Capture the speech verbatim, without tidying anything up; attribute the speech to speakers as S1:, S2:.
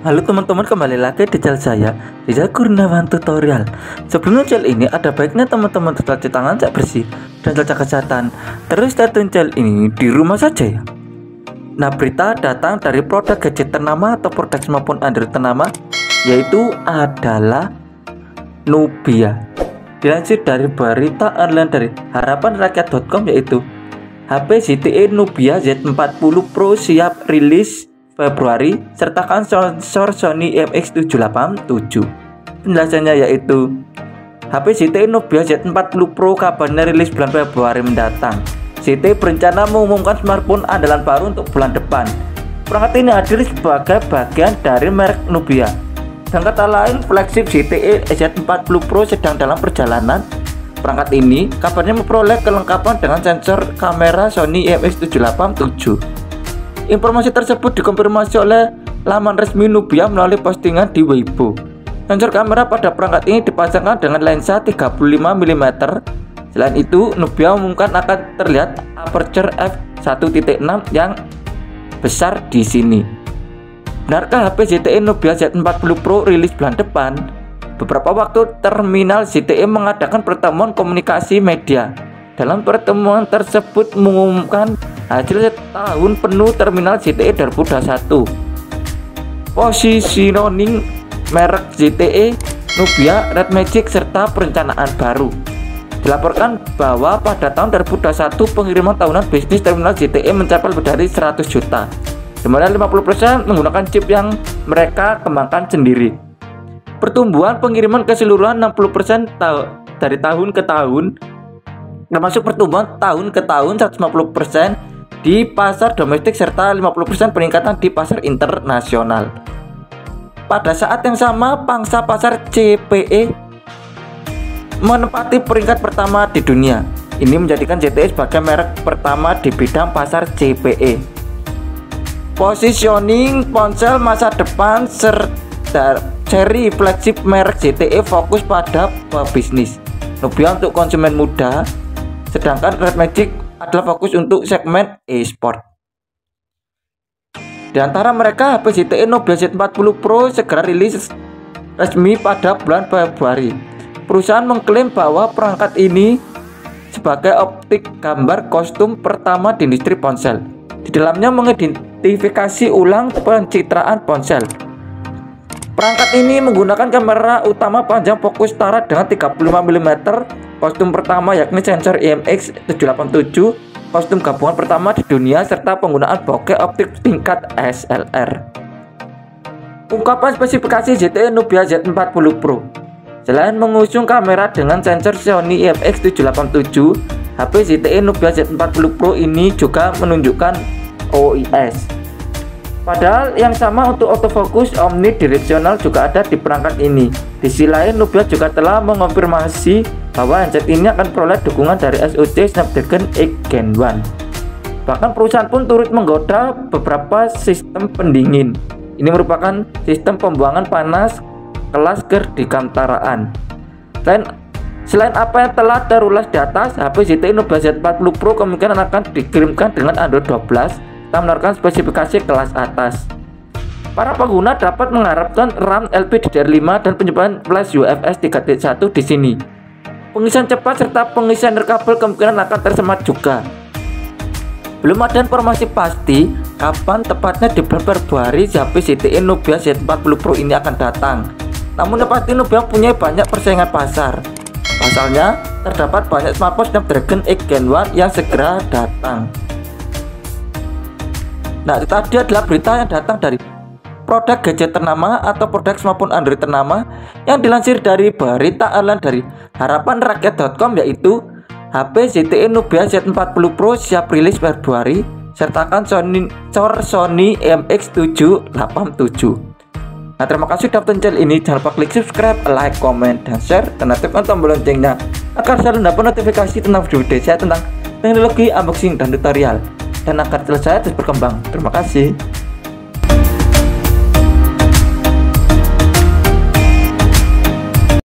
S1: Halo teman-teman, kembali lagi di channel saya, Rizal Kurniawan Tutorial. Sebelum channel ini, ada baiknya teman-teman tetap cuci tangan cek bersih dan jaga kesehatan. Terus tonton channel ini di rumah saja ya. Nah, berita datang dari produk gadget ternama atau produk smartphone Android ternama, yaitu adalah Nubia. Dilansir dari berita online dari harapan rakyat titik com, yaitu H P Z T E Nubia Z empat puluh Pro siap rilis Februari, sertakan sensor Sony I M X tujuh delapan tujuh. Penjelasannya yaitu H P Z T E Nubia Z empat puluh Pro kabarnya rilis bulan Februari mendatang. Z T E berencana mengumumkan smartphone andalan baru untuk bulan depan. Perangkat ini hadir sebagai bagian dari merek Nubia. Dengan kata lain, flagship Z T E Z empat puluh Pro sedang dalam perjalanan. Perangkat ini kabarnya memperoleh kelengkapan dengan sensor kamera Sony I M X tujuh delapan tujuh. Informasi tersebut dikonfirmasi oleh laman resmi Nubia melalui postingan di Weibo. Sensor kamera pada perangkat ini dipasangkan dengan lensa tiga puluh lima milimeter. Selain itu, Nubia umumkan akan terlihat aperture f satu titik enam yang besar di sini. Benarkah H P Z T E Nubia Z empat puluh Pro rilis bulan depan? Beberapa waktu terminal Z T E mengadakan pertemuan komunikasi media. Dalam pertemuan tersebut mengumumkan hasil setahun penuh terminal Z T E dua ribu dua puluh satu. Positioning merek Z T E Nubia, Red Magic, serta perencanaan baru. Dilaporkan bahwa pada tahun dua ribu dua puluh satu pengiriman tahunan bisnis terminal Z T E mencapai lebih dari seratus juta, di mana lima puluh persen menggunakan chip yang mereka kembangkan sendiri. Pertumbuhan pengiriman keseluruhan enam puluh persen ta dari tahun ke tahun, termasuk pertumbuhan tahun ke tahun seratus lima puluh persen di pasar domestik serta lima puluh persen peningkatan di pasar internasional. Pada saat yang sama, pangsa pasar C P E menempati peringkat pertama di dunia. Ini menjadikan Z T E sebagai merek pertama di bidang pasar C P E. Positioning ponsel masa depan serta seri flagship merek Z T E fokus pada bisnis. Nubia untuk konsumen muda, sedangkan Red Magic adalah fokus untuk segmen e-sport. Di antara mereka, H P Z T E Nubia Z empat puluh Pro segera rilis resmi pada bulan Februari. Perusahaan mengklaim bahwa perangkat ini sebagai optik gambar kostum pertama di industri ponsel. Di dalamnya mengidentifikasi ulang pencitraan ponsel. Perangkat ini menggunakan kamera utama panjang fokus setara dengan tiga puluh lima milimeter, kostum pertama yakni sensor I M X tujuh delapan tujuh, kostum gabungan pertama di dunia, serta penggunaan bokeh optik tingkat S L R. Ungkapan spesifikasi Z T E Nubia Z empat puluh Pro. Selain mengusung kamera dengan sensor Sony I M X tujuh delapan tujuh, H P Z T E Nubia Z empat puluh Pro ini juga menunjukkan O I S. Padahal yang sama untuk autofocus omnidirectional juga ada di perangkat ini. Di sisi lain, Nubia juga telah mengonfirmasi bahwa handset ini akan peroleh dukungan dari S O C Snapdragon X Gen satu. Bahkan perusahaan pun turut menggoda beberapa sistem pendingin. Ini merupakan sistem pembuangan panas kelas kedirgantaraan. Selain Selain apa yang telah terulas di atas, H P Z T E Nubia Z empat puluh Pro kemungkinan akan dikirimkan dengan Android dua belas dan menawarkan spesifikasi kelas atas. Para pengguna dapat mengharapkan RAM L P D D R lima dan penyambungan flash U F S tiga titik satu di sini. Pengisian cepat serta pengisian kabel kemungkinan akan tersemat juga. Belum ada informasi pasti kapan tepatnya di bulan Februari H P Z T E Nubia Z empat puluh Pro ini akan datang. Namun yang pasti Nubia punya banyak persaingan pasar. Pasalnya, terdapat banyak smartphone Snapdragon X Gen satu yang segera datang. Nah, itu tadi adalah berita yang datang dari produk gadget ternama atau produk smartphone Android ternama yang dilansir dari berita online dari harapan rakyat titik com, yaitu H P Z T E Nubia Z empat puluh Pro siap rilis Februari, sertakan Sony sensor Sony I M X tujuh delapan tujuh. Nah, terima kasih sudah tonton channel ini. Jangan lupa klik subscribe, like, comment, dan share, dan aktifkan tombol loncengnya agar selalu dapat notifikasi tentang video-video saya tentang teknologi, unboxing, dan tutorial, dan agar channel saya terus berkembang. Terima kasih.